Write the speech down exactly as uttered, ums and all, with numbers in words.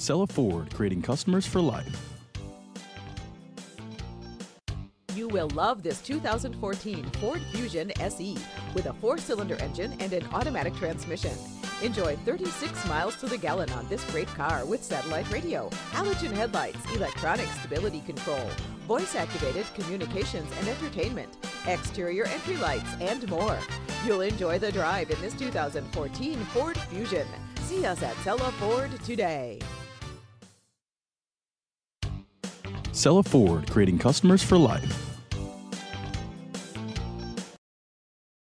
Cella Ford, creating customers for life. You will love this two thousand fourteen Ford Fusion S E with a four-cylinder engine and an automatic transmission. Enjoy thirty-six miles to the gallon on this great car with satellite radio, halogen headlights, electronic stability control, voice-activated communications and entertainment, exterior entry lights, and more. You'll enjoy the drive in this two thousand fourteen Ford Fusion. See us at Cella Ford today. Cella Ford, creating customers for life.